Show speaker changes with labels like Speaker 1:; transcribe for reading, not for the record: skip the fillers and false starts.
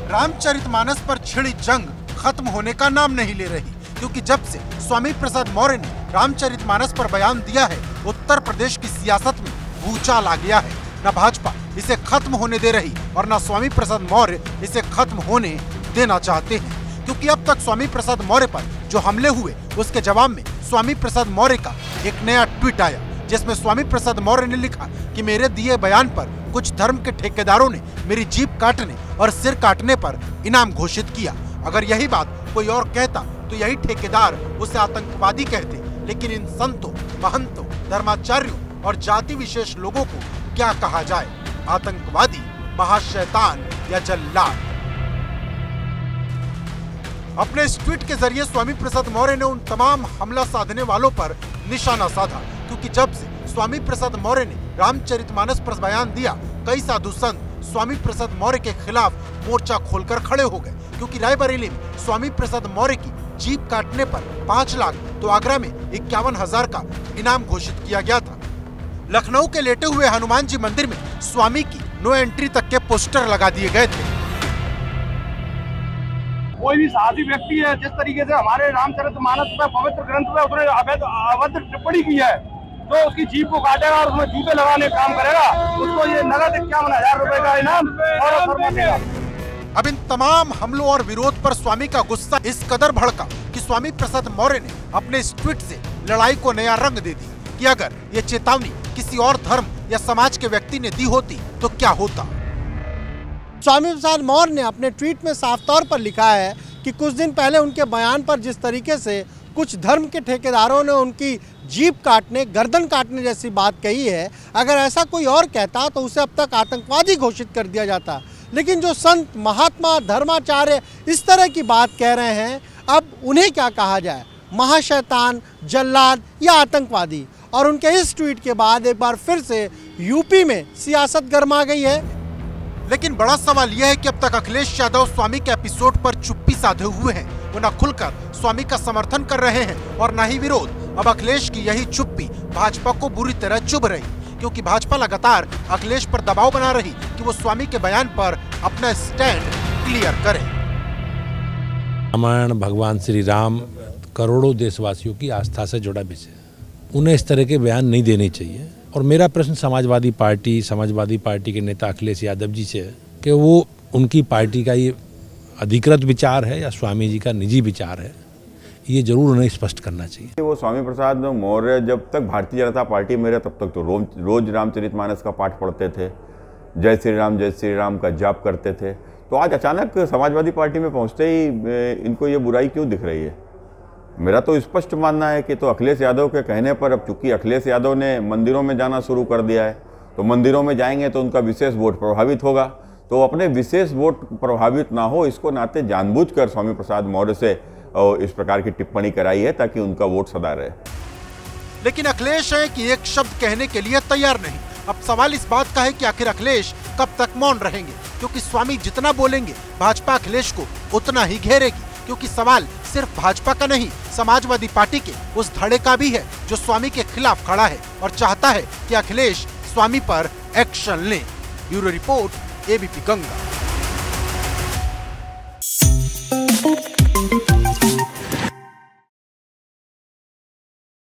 Speaker 1: रामचरितमानस पर छिड़ी जंग खत्म होने का नाम नहीं ले रही, क्योंकि जब से स्वामी प्रसाद मौर्य ने रामचरितमानस पर बयान दिया है, उत्तर प्रदेश की सियासत में भूचाल आ गया है। न भाजपा इसे खत्म होने दे रही और न स्वामी प्रसाद मौर्य इसे खत्म होने देना चाहते हैं, क्योंकि अब तक स्वामी प्रसाद मौर्य पर जो हमले हुए उसके जवाब में स्वामी प्रसाद मौर्य का एक नया ट्वीट आया, जिसमें स्वामी प्रसाद मौर्य ने लिखा कि मेरे दिए बयान पर कुछ धर्म के ठेकेदारों ने मेरी जीभ काटने और सिर काटने पर इनाम घोषित किया। अगर यही बात कोई और कहता तो यही ठेकेदार उसे आतंकवादी कहते, लेकिन इन संतों, महंतों, धर्माचार्यों और जाति विशेष लोगों को क्या कहा जाए, आतंकवादी, महाशैतान या जल्लाद। अपने इस ट्वीट के जरिए स्वामी प्रसाद मौर्य ने उन तमाम हमला साधने वालों पर निशाना साधा, क्योंकि जब से स्वामी प्रसाद मौर्य ने रामचरितमानस पर बयान दिया, कई साधु संत स्वामी प्रसाद मौर्य के खिलाफ मोर्चा खोलकर खड़े हो गए, क्योंकि रायबरेली में स्वामी प्रसाद मौर्य की जीभ काटने पर 5 लाख तो आगरा में 51,000 का इनाम घोषित किया गया था। लखनऊ के लेटे हुए हनुमान जी मंदिर में स्वामी की नो एंट्री तक के पोस्टर लगा दिए गए थे।
Speaker 2: कोई भी साहसी व्यक्ति है, जिस तरीके से हमारे रामचरितमानस पर, पवित्र ग्रंथ पे उसने अभद्र टिप्पणी की है, तो उसकी जीभ को काटेगा और उसमें जूते लगाने का काम करेगा, उसको ये नगद 51,000 रुपए का इनाम और देगा।
Speaker 1: अब इन तमाम हमलों और विरोध पर स्वामी का गुस्सा इस कदर भड़का कि स्वामी प्रसाद मौर्य ने अपने इस ट्वीट से लड़ाई को नया रंग दे दिया कि अगर ये चेतावनी किसी और धर्म या समाज के व्यक्ति ने दी होती तो क्या होता।
Speaker 3: स्वामी प्रसाद मौर्य ने अपने ट्वीट में साफ तौर पर लिखा है कि कुछ दिन पहले उनके बयान पर जिस तरीके से कुछ धर्म के ठेकेदारों ने उनकी जीभ काटने, गर्दन काटने जैसी बात कही है, अगर ऐसा कोई और कहता तो उसे अब तक आतंकवादी घोषित कर दिया जाता। लेकिन जो संत, महात्मा, धर्माचार्य इस तरह की बात कह रहे हैं, अब उन्हें क्या कहा जाए, महाशैतान, जल्लाद या आतंकवादी। और उनके इस ट्वीट के बाद एक बार फिर से यूपी में सियासत गर्मा गई है।
Speaker 1: लेकिन बड़ा सवाल यह है कि अब तक अखिलेश यादव स्वामी के एपिसोड पर चुप्पी साधे हुए हैं। वो न खुलकर स्वामी का समर्थन कर रहे हैं और न ही विरोध। अब अखिलेश की यही चुप्पी भाजपा को बुरी तरह चुभ रही, क्योंकि भाजपा लगातार अखिलेश पर दबाव बना रही कि वो स्वामी के बयान पर अपना स्टैंड क्लियर करें।
Speaker 4: रामायण, भगवान श्री राम करोड़ों देशवासियों की आस्था से जुड़ा विषय, उन्हें इस तरह के बयान नहीं देने चाहिए। और मेरा प्रश्न समाजवादी पार्टी के नेता अखिलेश यादव जी से है कि वो उनकी पार्टी का ये अधिकृत विचार है या स्वामी जी का निजी विचार है, ये जरूर उन्हें स्पष्ट करना चाहिए।
Speaker 5: वो स्वामी प्रसाद मौर्य जब तक भारतीय जनता पार्टी में रहे तब तक तो रोज रामचरितमानस का पाठ पढ़ते थे, जय श्री राम का जाप करते थे। तो आज अचानक समाजवादी पार्टी में पहुंचते ही इनको ये बुराई क्यों दिख रही है? मेरा तो स्पष्ट मानना है कि तो अखिलेश यादव के कहने पर, अब चूंकि अखिलेश यादव ने मंदिरों में जाना शुरू कर दिया है, तो मंदिरों में जाएंगे तो उनका विशेष वोट प्रभावित होगा। तो अपने विशेष वोट प्रभावित ना हो, इसको नाते जानबूझकर स्वामी प्रसाद मौर्य से इस प्रकार की टिप्पणी कराई है ताकि उनका वोट सदा रहे।
Speaker 1: लेकिन अखिलेश है कि एक शब्द कहने के लिए तैयार नहीं। अब सवाल इस बात का है कि आखिर अखिलेश कब तक मौन रहेंगे, क्योंकि स्वामी जितना बोलेंगे भाजपा अखिलेश को उतना ही घेरेगी। क्योंकि सवाल सिर्फ भाजपा का नहीं, समाजवादी पार्टी के उस धड़े का भी है जो स्वामी के खिलाफ खड़ा है और चाहता है कि अखिलेश स्वामी पर एक्शन लें। Bureau report, ABP Ganga.